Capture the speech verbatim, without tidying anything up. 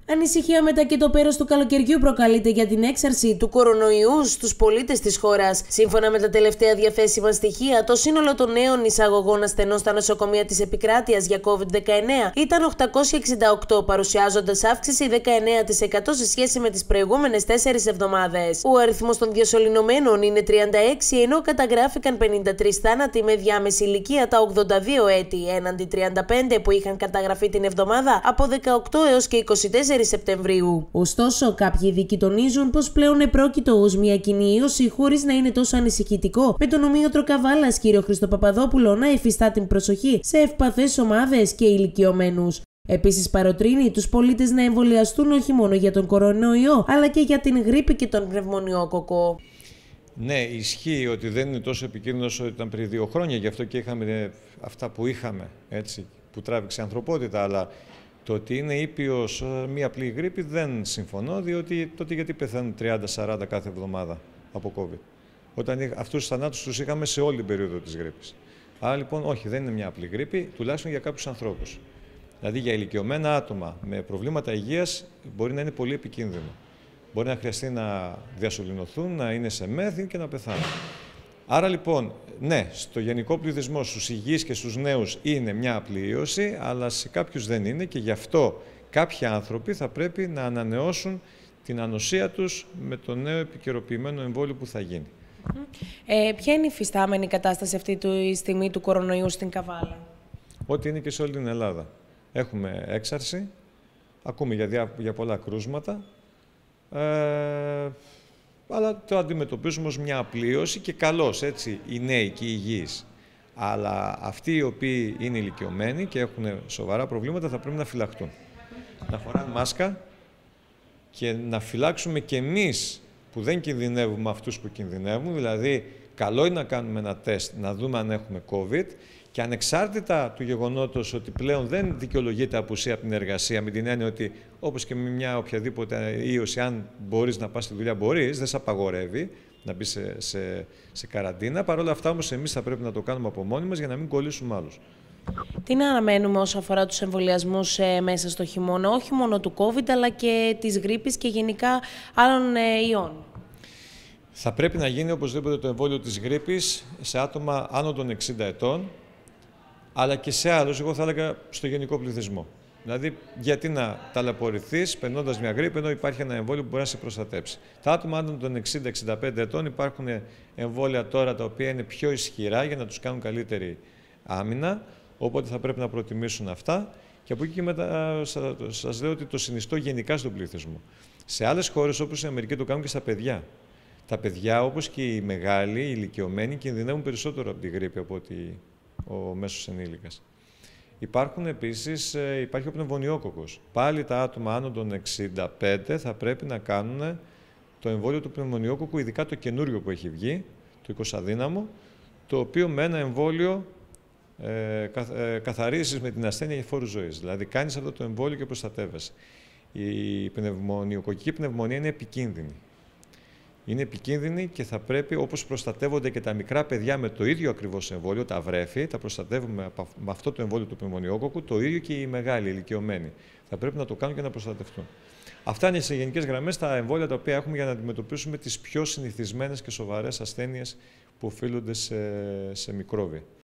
Ανησυχία μετά και το πέρας του καλοκαιριού προκαλείται για την έξαρση του κορονοϊού στους πολίτες της χώρας. Σύμφωνα με τα τελευταία διαθέσιμα στοιχεία, το σύνολο των νέων εισαγωγών ασθενών στα νοσοκομεία της επικράτειας για κόβιντ δεκαεννέα ήταν οκτακόσια εξήντα οκτώ, παρουσιάζοντας αύξηση δεκαεννέα τοις εκατό σε σχέση με τις προηγούμενες τέσσερις εβδομάδες. Ο αριθμός των διασωληνωμένων είναι τριάντα έξι, ενώ καταγράφηκαν πενήντα τρεις θάνατοι με διάμεση ηλικία τα ογδόντα δύο έτη, έναντι τριάντα πέντε που είχαν καταγραφεί την εβδομάδα από δεκαοκτώ έως και είκοσι τέσσερις Σεπτεμβρίου. Ωστόσο, κάποιοι ειδικοί τονίζουν πως πλέον επρόκειτο ως μια κοινή ίωση χωρίς να είναι τόσο ανησυχητικό, με τον ομοίωτρο Καβάλας κύριο Χριστοπαπαδόπουλο να εφιστά την προσοχή σε ευπαθές ομάδες και ηλικιωμένους. Επίσης, παροτρύνει τους πολίτες να εμβολιαστούν όχι μόνο για τον κορονοϊό, αλλά και για την γρίπη και τον πνευμονιόκοκο. Ναι, ισχύει ότι δεν είναι τόσο επικίνδυνο όσο ήταν πριν δύο χρόνια, γι' αυτό και είχαμε αυτά που είχαμε, έτσι, που τράβηξε η ανθρωπότητα, αλλά το ότι είναι ήπιος μία απλή γρίπη δεν συμφωνώ, διότι τότε γιατί πεθαίνουν τριάντα σαράντα κάθε εβδομάδα από COVID. Όταν αυτούς τους θανάτους τους είχαμε σε όλη την περίοδο της γρίπης. Άρα λοιπόν όχι, δεν είναι μια απλή γρίπη, τουλάχιστον για κάποιους ανθρώπους. Δηλαδή για ηλικιωμένα άτομα με προβλήματα υγείας μπορεί να είναι πολύ επικίνδυνο. Μπορεί να χρειαστεί να διασωληνωθούν, να είναι σε μέθη και να πεθάνουν. Άρα λοιπόν, ναι, στο γενικό πληθυσμό, στους υγιείς και στους νέους είναι μια απλή ίωση, αλλά σε κάποιους δεν είναι και γι' αυτό κάποιοι άνθρωποι θα πρέπει να ανανεώσουν την ανοσία τους με το νέο επικαιροποιημένο εμβόλιο που θα γίνει. Ε, ποια είναι η φυστάμενη κατάσταση αυτή τη στιγμή του κορονοϊού στην Καβάλα? Ό,τι είναι και σε όλη την Ελλάδα. Έχουμε έξαρση, ακούμε για, διά, για πολλά κρούσματα, ε, αλλά το αντιμετωπίζουμε ως μια απλήωση και καλώς, έτσι, οι νέοι και οι υγιείς. Αλλά αυτοί οι οποίοι είναι ηλικιωμένοι και έχουν σοβαρά προβλήματα θα πρέπει να φυλαχτούν. Να φοράνε μάσκα και να φυλάξουμε και εμείς που δεν κινδυνεύουμε αυτούς που κινδυνεύουν. Δηλαδή, καλό είναι να κάνουμε ένα τεστ, να δούμε αν έχουμε COVID και ανεξάρτητα του γεγονότος ότι πλέον δεν δικαιολογείται απουσία από την εργασία, με την έννοια ότι όπως και με μια οποιαδήποτε ίωση, αν μπορείς να πας στη δουλειά, μπορείς, δεν σε απαγορεύει να μπει σε, σε, σε καραντίνα. Παρ' όλα αυτά όμως εμείς θα πρέπει να το κάνουμε από μόνοι μας για να μην κολλήσουμε άλλους. Τι να αναμένουμε όσον αφορά τους εμβολιασμούς ε, μέσα στο χειμώνα, όχι μόνο του COVID αλλά και της γρίπης και γενικά άλλων ε, ιών? Θα πρέπει να γίνει οπωσδήποτε το εμβόλιο της γρίπης σε άτομα άνω των εξήντα ετών, αλλά και σε άλλους, εγώ θα έλεγα στο γενικό πληθυσμό. Δηλαδή, γιατί να ταλαιπωρηθείς περνώντας μια γρίπη, ενώ υπάρχει ένα εμβόλιο που μπορεί να σε προστατέψει. Τα άτομα άνω των εξήντα με εξήντα πέντε ετών υπάρχουν εμβόλια τώρα τα οποία είναι πιο ισχυρά για να τους κάνουν καλύτερη άμυνα, οπότε θα πρέπει να προτιμήσουν αυτά. Και από εκεί και μετά σας λέω ότι το συνιστώ γενικά στον πληθυσμό. Σε άλλες χώρες, όπως η Αμερική, το κάνουν και στα παιδιά. Τα παιδιά, όπως και οι μεγάλοι, οι ηλικιωμένοι, κινδυνεύουν περισσότερο από τη γρίπη από ότι ο μέσος ενήλικας. Υπάρχουν επίσης, υπάρχει ο πνευμονιόκοκος. Πάλι τα άτομα άνω των εξήντα πέντε θα πρέπει να κάνουν το εμβόλιο του πνευμονιόκοκου, ειδικά το καινούριο που έχει βγει, το εικοσαδύναμο, το οποίο με ένα εμβόλιο ε, καθ, ε, καθαρίζεις με την ασθένεια για φόρους ζωής. Δηλαδή κάνεις αυτό το εμβόλιο και προστατεύεσαι. Η πνευμονιοκοκική πνευμονία είναι επικίνδυνη. Είναι επικίνδυνη και θα πρέπει, όπως προστατεύονται και τα μικρά παιδιά με το ίδιο ακριβώς εμβόλιο, τα βρέφη, τα προστατεύουμε με αυτό το εμβόλιο του πνευμονιόκοκου, το ίδιο και οι μεγάλοι, οι ηλικιωμένοι. Θα πρέπει να το κάνουν και να προστατευτούν. Αυτά είναι σε γενικές γραμμές τα εμβόλια τα οποία έχουμε για να αντιμετωπίσουμε τις πιο συνηθισμένες και σοβαρές ασθένειες που οφείλονται σε, σε μικρόβια.